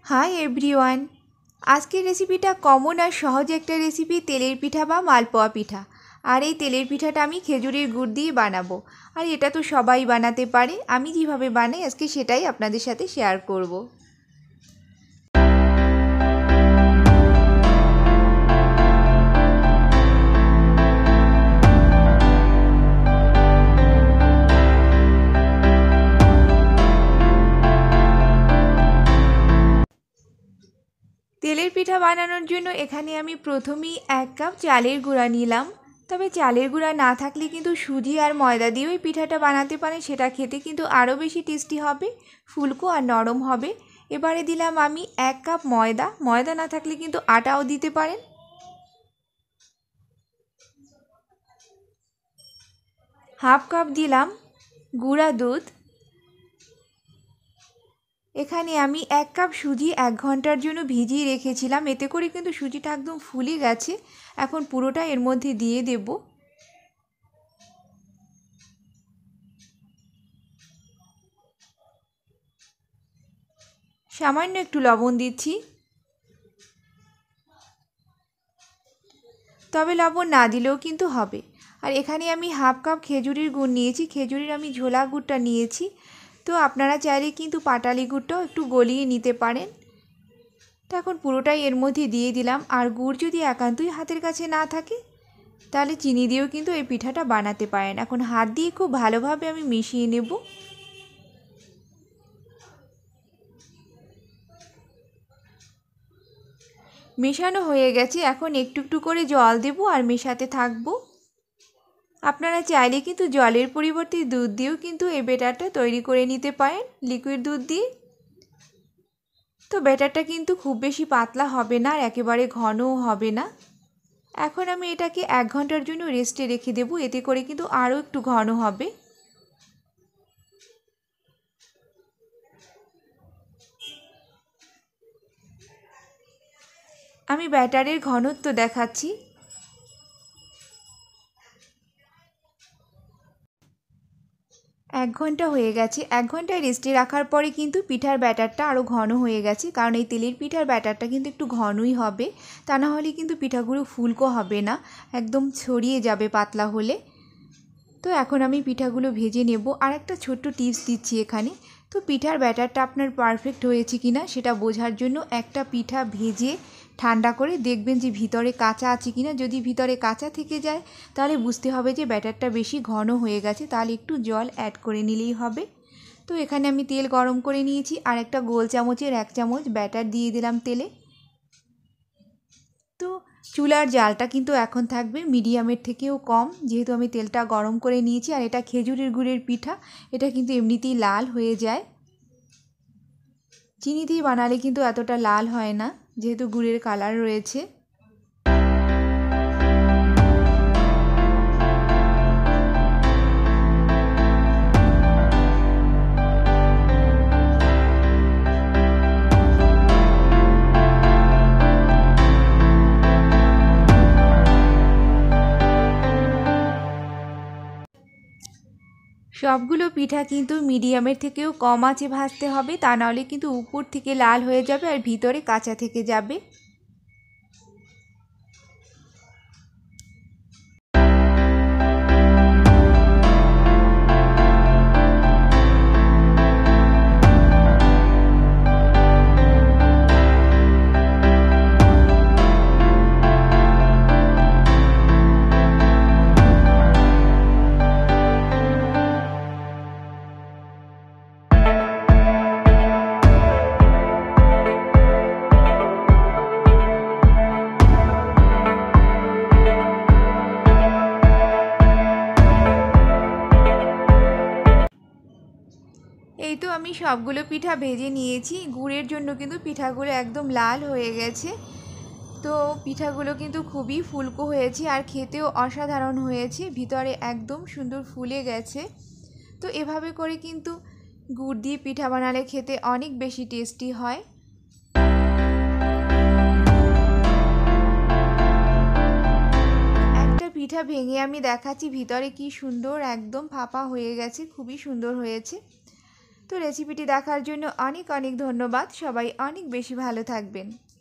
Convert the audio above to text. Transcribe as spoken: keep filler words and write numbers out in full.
Hi everyone, आज के रेसिपिटा कमन और सहज एक रेसिपि तेलेर पिठा बा मालपोआ पिठा। और ये तेलेर पिठाटा आमी खेजुरेर गुड़ दिए बानाबो। और एटा तो सबाई बानाते पारे, आमी जेभावे बानाई आजके सेटाई आपनादेर साथे शेयार करब। तेलेर पिठा बानानोर जोन्नो एखाने आमी प्रथमेई एक कप चालेर गुड़ा निलाम। तबे चालेर गुड़ा ना थाकले किन्तु सुजी और मयदा दिएও এই পিঠাটা বানাতে পারেন, সেটা খেতে কিন্তু আরও বেশি টেস্টি হবে, ফুলকো আর নরম হবে। এবারে দিলাম আমি এক কাপ ময়দা, ময়দা না থাকলে কিন্তু আটাও দিতে পারেন। হাফ কাপ দিলাম গুঁড়া দুধ। এখানে আমি এক কাপ সুজি এক ঘন্টার জন্য ভিজিয়ে রেখেছিলাম, এতে করে কিন্তু সুজিটা একদম ফুলে গেছে। এখন পুরোটা এর মধ্যে দিয়ে দেব। সামান্য একটু লবণ দিচ্ছি, তবে লবণ না দিলেও কিন্তু হবে। আর এখানে আমি হাফ কাপ খেজুরের গুড় নিয়েছি, খেজুরের আমি ঝোলা গুড়টা নিয়েছি। তো আপনারা চাইলে কিন্তু পাটালি গুড়টাও একটু গলিয়ে নিতে পারেন। তো এখন পুরোটাই এর মধ্যে দিয়ে দিলাম। আর গুড় যদি একান্তই হাতের কাছে না থাকে তাহলে চিনি দিয়েও কিন্তু এই পিঠাটা বানাতে পারেন। এখন হাত দিয়ে খুব ভালোভাবে আমি মিশিয়ে নেব। মেশানো হয়ে গেছে, এখন একটু একটু করে জল দেব আর মেশাতে থাকবো। আপনারা চাইলে কিন্তু জলের পরিবর্তে দুধ দিয়েও কিন্তু এই ব্যাটারটা তৈরি করে নিতে পারেন, লিকুইড দুধ দিয়ে। তো ব্যাটারটা কিন্তু খুব বেশি পাতলা হবে না আর একেবারে ঘনও হবে না। এখন আমি এটাকে এক ঘন্টার জন্য রেস্টে রেখে দেব, এতে করে কিন্তু আরও একটু ঘন হবে। আমি ব্যাটারের ঘনত্ব দেখাচ্ছি। এক ঘন্টা হয়ে গেছে। এক ঘন্টায় রেস্টে রাখার পরে কিন্তু পিঠার ব্যাটারটা আরও ঘন হয়ে গেছে, কারণ এই তেলের পিঠার ব্যাটারটা কিন্তু একটু ঘনই হবে, তা না হলে কিন্তু পিঠাগুলো ফুলকো হবে না, একদম ছড়িয়ে যাবে পাতলা হলে। তো এখন আমি পিঠাগুলো ভেজে নেব। আর একটা ছোট্ট টিপস দিচ্ছি এখানে, তো পিঠার ব্যাটারটা আপনার পারফেক্ট হয়েছে কি না সেটা বোঝার জন্য একটা পিঠা ভেজে ঠান্ডা করে দেখবেন যে ভিতরে কাঁচা আছে কি না। যদি ভিতরে কাঁচা থেকে যায় তাহলে বুঝতে হবে যে ব্যাটারটা বেশি ঘন হয়ে গেছে, তাহলে একটু জল অ্যাড করে নিলেই হবে। তো এখানে আমি তেল গরম করে নিয়েছি, আর একটা গোল চামচের এক চামচ ব্যাটার দিয়ে দিলাম তেলে। তো চুলার জালটা কিন্তু এখন থাকবে মিডিয়ামের থেকেও কম, যেহেতু আমি তেলটা গরম করে নিয়েছি। আর এটা খেজুরের গুড়ের পিঠা, এটা কিন্তু এমনিতেই লাল হয়ে যায়, চিনি দিয়ে বানালে কিন্তু এতটা লাল হয় না, যেহেতু গুড়ের কালার রয়েছে। সবগুলো পিঠা কিন্তু মিডিয়ামের থেকেও কম আঁচে ভাজতে হবে, তা নাহলে কিন্তু উপর থেকে লাল হয়ে যাবে আর ভিতরে কাঁচা থেকে যাবে। এই তো আমি সবগুলো পিঠা ভেজে নিয়েছি। গুড়ের জন্য কিন্তু পিঠাগুলো একদম লাল হয়ে গেছে। তো পিঠাগুলো কিন্তু খুবই ফুলকো হয়েছে আর খেতেও অসাধারণ হয়েছে, ভিতরে একদম সুন্দর ফুলে গেছে। তো এভাবে করে কিন্তু গুড় দিয়ে পিঠা বানালে খেতে অনেক বেশি টেস্টি হয়। একটা পিঠা ভেঙে আমি দেখাচ্ছি ভিতরে কি সুন্দর একদম ফাঁপা হয়ে গেছে, খুবই সুন্দর হয়েছে। তো রেসিপিটি দেখার জন্য অনেক অনেক ধন্যবাদ। সবাই অনেক বেশি ভালো থাকবেন।